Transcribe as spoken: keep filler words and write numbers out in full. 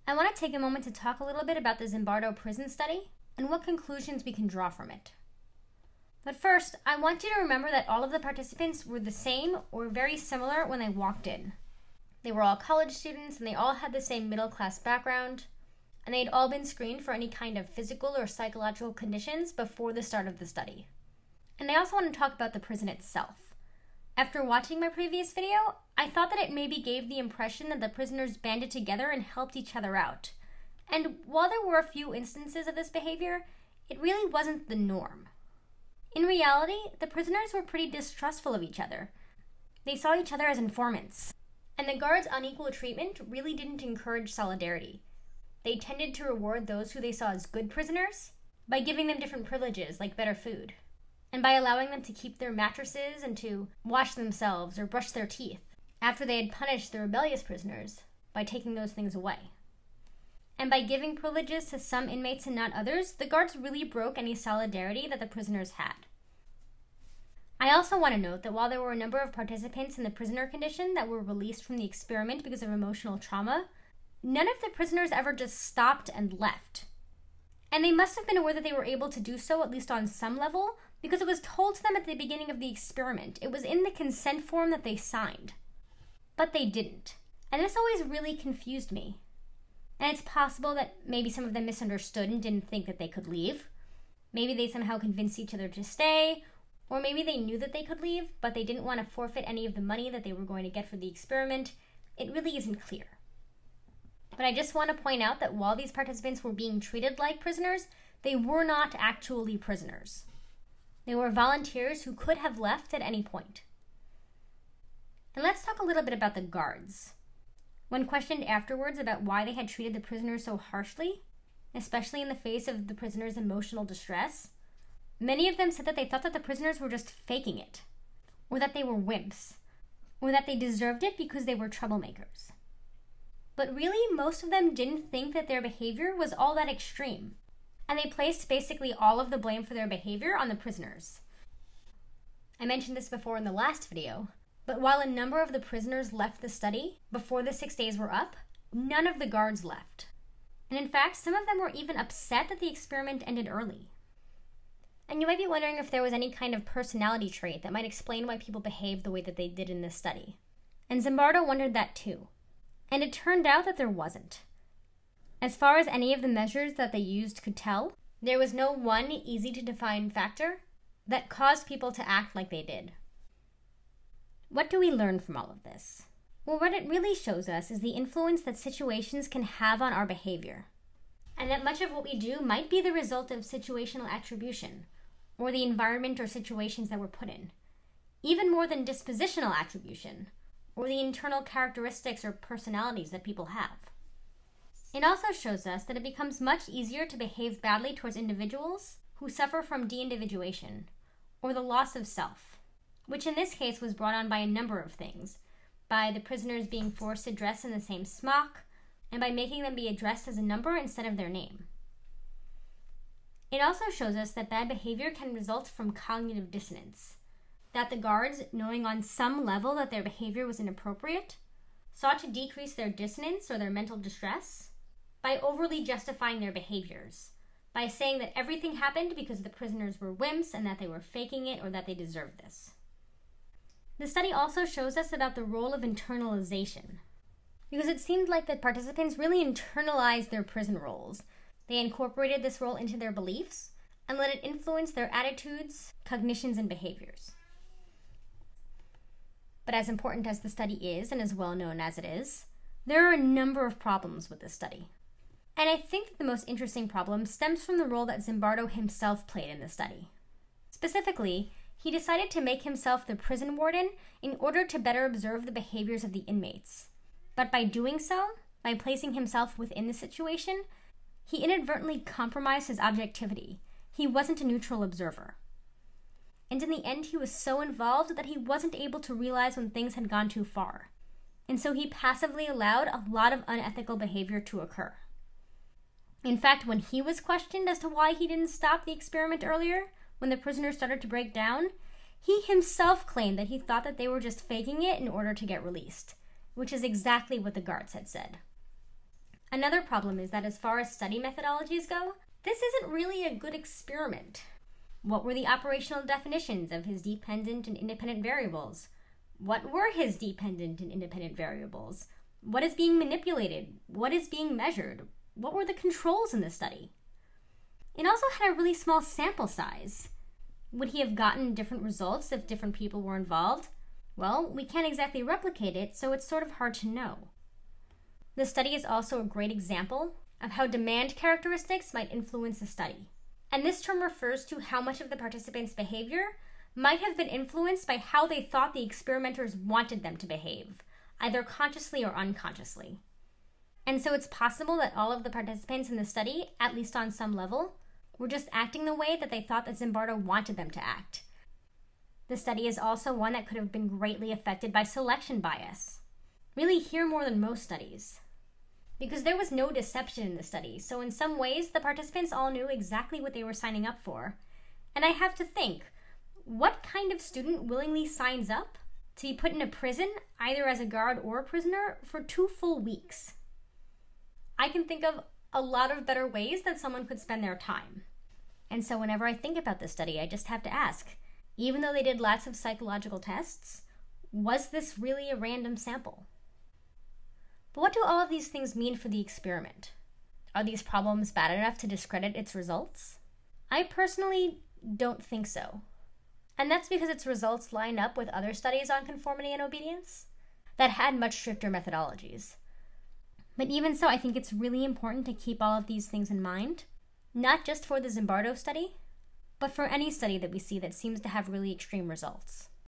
I want to take a moment to talk a little bit about the Zimbardo prison study and what conclusions we can draw from it. But first, I want you to remember that all of the participants were the same or very similar when they walked in. They were all college students and they all had the same middle-class background, and they'd all been screened for any kind of physical or psychological conditions before the start of the study. And I also want to talk about the prison itself. After watching my previous video, I thought that it maybe gave the impression that the prisoners banded together and helped each other out. And while there were a few instances of this behavior, it really wasn't the norm. In reality, the prisoners were pretty distrustful of each other. They saw each other as informants. And the guards' unequal treatment really didn't encourage solidarity. They tended to reward those who they saw as good prisoners by giving them different privileges like better food, and by allowing them to keep their mattresses and to wash themselves or brush their teeth after they had punished the rebellious prisoners by taking those things away. And by giving privileges to some inmates and not others, the guards really broke any solidarity that the prisoners had. I also want to note that while there were a number of participants in the prisoner condition that were released from the experiment because of emotional trauma, none of the prisoners ever just stopped and left. And they must have been aware that they were able to do so, at least on some level, because it was told to them at the beginning of the experiment. It was in the consent form that they signed. But they didn't. And this always really confused me. And it's possible that maybe some of them misunderstood and didn't think that they could leave. Maybe they somehow convinced each other to stay, or maybe they knew that they could leave, but they didn't want to forfeit any of the money that they were going to get for the experiment. It really isn't clear. But I just want to point out that while these participants were being treated like prisoners, they were not actually prisoners. They were volunteers who could have left at any point. And let's talk a little bit about the guards. When questioned afterwards about why they had treated the prisoners so harshly, especially in the face of the prisoners' emotional distress, many of them said that they thought that the prisoners were just faking it, or that they were wimps, or that they deserved it because they were troublemakers. But really, most of them didn't think that their behavior was all that extreme, and they placed basically all of the blame for their behavior on the prisoners. I mentioned this before in the last video, but while a number of the prisoners left the study before the six days were up, none of the guards left. And in fact, some of them were even upset that the experiment ended early. And you might be wondering if there was any kind of personality trait that might explain why people behaved the way that they did in this study. And Zimbardo wondered that too. And it turned out that there wasn't. As far as any of the measures that they used could tell, there was no one easy-to-define factor that caused people to act like they did. What do we learn from all of this? Well, what it really shows us is the influence that situations can have on our behavior, and that much of what we do might be the result of situational attribution, or the environment or situations that we're put in, even more than dispositional attribution, or the internal characteristics or personalities that people have. It also shows us that it becomes much easier to behave badly towards individuals who suffer from de-individuation, or the loss of self, which in this case was brought on by a number of things, by the prisoners being forced to dress in the same smock, and by making them be addressed as a number instead of their name. It also shows us that bad behavior can result from cognitive dissonance, that the guards, knowing on some level that their behavior was inappropriate, sought to decrease their dissonance or their mental distress by overly justifying their behaviors, by saying that everything happened because the prisoners were wimps and that they were faking it or that they deserved this. The study also shows us about the role of internalization, because it seemed like the participants really internalized their prison roles. They incorporated this role into their beliefs and let it influence their attitudes, cognitions, and behaviors. But as important as the study is, and as well known as it is, there are a number of problems with this study. And I think that the most interesting problem stems from the role that Zimbardo himself played in the study. Specifically, he decided to make himself the prison warden in order to better observe the behaviors of the inmates. But by doing so, by placing himself within the situation, he inadvertently compromised his objectivity. He wasn't a neutral observer. And in the end, he was so involved that he wasn't able to realize when things had gone too far. And so he passively allowed a lot of unethical behavior to occur. In fact, when he was questioned as to why he didn't stop the experiment earlier, when the prisoners started to break down, he himself claimed that he thought that they were just faking it in order to get released, which is exactly what the guards had said. Another problem is that as far as study methodologies go, this isn't really a good experiment. What were the operational definitions of his dependent and independent variables? What were his dependent and independent variables? What is being manipulated? What is being measured? What were the controls in the study? It also had a really small sample size. Would he have gotten different results if different people were involved? Well, we can't exactly replicate it, so it's sort of hard to know. The study is also a great example of how demand characteristics might influence the study. And this term refers to how much of the participants' behavior might have been influenced by how they thought the experimenters wanted them to behave, either consciously or unconsciously. And so it's possible that all of the participants in the study, at least on some level, were just acting the way that they thought that Zimbardo wanted them to act. The study is also one that could have been greatly affected by selection bias. Really here more than most studies. Because there was no deception in the study, so in some ways the participants all knew exactly what they were signing up for. And I have to think, what kind of student willingly signs up to be put in a prison, either as a guard or a prisoner, for two full weeks? I can think of a lot of better ways that someone could spend their time. And so whenever I think about this study, I just have to ask, even though they did lots of psychological tests, was this really a random sample? But what do all of these things mean for the experiment? Are these problems bad enough to discredit its results? I personally don't think so. And that's because its results line up with other studies on conformity and obedience that had much stricter methodologies. But even so, I think it's really important to keep all of these things in mind, not just for the Zimbardo study, but for any study that we see that seems to have really extreme results.